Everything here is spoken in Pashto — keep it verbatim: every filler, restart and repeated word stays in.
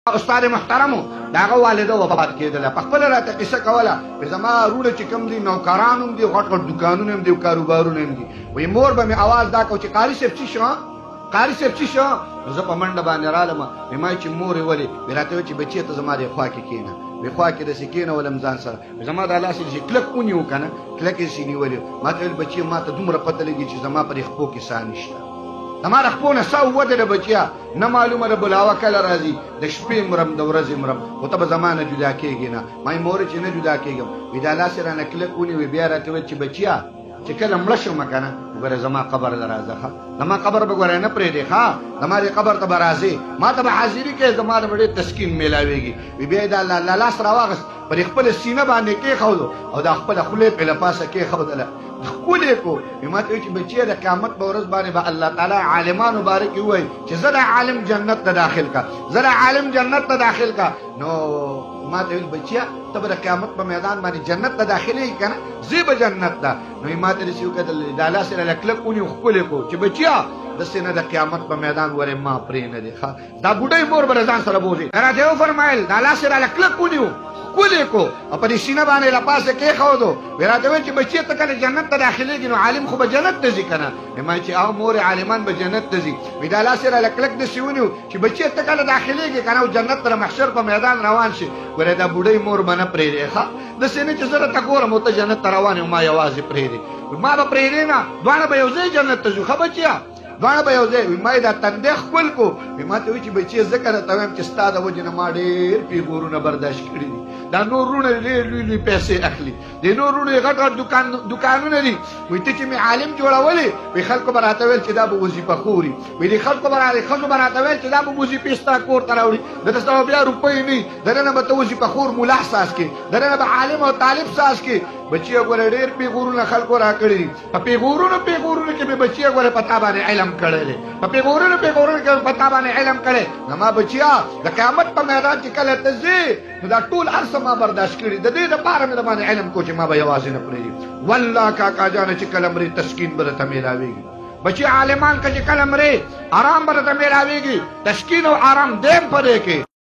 استاد محترمو داغه والده وفات کېدله په خپل راته قصه کوله زما روړه چې کوم دي نوکران هم دي غټ غټ دکانونه هم دي کاروبارونه هم دي وي مور به مې आवाज دا کو چې قاری صاحب څه شو قاری صاحب څه شو زه په منډه باندې رالم ما چې مور یې ولې راته چې بچی ته زما د خوا کې کېنه وی خوا کې د سکینه ولم ځان سره زما د لاس چې کلک ونیو کنه کلک یې سینې ولې ما ته بچی ما ته دومره پته لګي چې زما پر خپو کې ساه نشته زما د خپو نه ساه وده بچیا نه معلومه ده بلاوه کله راځي د شپې مرم د ورځې مرم خو ته به زما نه جدا کېږي نه ما مور چې نه جدا کېږم وی دا لاس رانه کلک ونیو بیا راته ویل چې بچیا چې کله مړه شم کنه وګوره زما قبر ته راځه زما قبر به ګوره نه پرېږدې ښه زما دې قبر ته به راځې ما ته به حاضري کوې زما د ډېر تسکین میلاویږي وی بیا یې دا لاس راواغست پر خپله سینه باندې کېښودو او دا خپله خولې پې له پاسه کېښودله ښکلې کو وی ما ته وایي چې بچیه د قیامت په ورځ باندې به الله تعالی عالمانو باره کې ووایي چې زه د عالم جنت ته داخل کا زه د عالم جنت ته داخل کا نو ما ته ویل بچیا ته به د قیامت په میدان باندې جنت ته داخلېږي که نه زه به جنت ته نو ما ته داسې وکتل دا لاس یې راله کلک ونیو ښکلې کو چې بچیا داسې نه د قیامت په میدان ورې ما پرې نه دی ښه دا بوډۍ مور به ځان سره بوځي راته یې وفرمایل دا لاس یې راله کلک ونیو ښکلې کو او په دې سینه باندې له پاسه کېښودو وی راته ویل چې بچی ته کله جنت ته داخلېږي نو عالم خو به جنت ته ځي که نه ما چې هغه مور عالمان به جنت ته ځي وی دا لاس یې راله کلک داسې ونیو چې بچی ته کله داخلېږي که نه او جنت ته د محشر په میدان روان شي ګوره دا بوډۍ مور به نه پرېږدې ښه داسې نه چې زه درته ګورم او ته جنت ته روان یې ما یوازې پرېږدې ما به پرېږدې نه دواړه به یو ځای جنت ته ځو ښه بچیه دواړه به یو ځای وي ما یې دا تندی ښکل کو وي ما ته وایي چې بچیه ځکه درته وایم چې ستا د وجې نه ما ډېر پیغورونه برداشت کړي دي دا نور وروڼه ډېر لوی لوی پیسې اخلي د نور وروڼو یې غټ غټ دوکانونه دي وایي ته چې مې عالم جوړولې وایي خلکو به راته ویل چې دا به وظیفه خوري وایي د خلکو به ښځو به راته ویل چې دا به وظیفې ستا کور ته راوړي دته ستا به بیا روپۍ نه وي دننه به ته وظیفه خور ملا ساس کې دننه به عالم او طالب ساس کې بچیه ګوره ډېر پیغورونه خلکو راکړي دي په پیغورونو پیغورونو کې مې بچیه ګوره په تا باندې علم کړی دی په پیغورونو پیغورونو کې په تا باندې علم کړی زما بچیه د قیامت په میدان چې کله ته ځې نو دا ټول هر څه ما برداشت کړي د دې دپاره مې د باندې علم کو چې ما به یوازې نه پرېږدي والله کاکا جانه چې کله مرې تسکین به درته میلاویږي بچي عالمان که چې کله مرې ارام به درته میلاویږي تسکین او ارام دیم په دې کې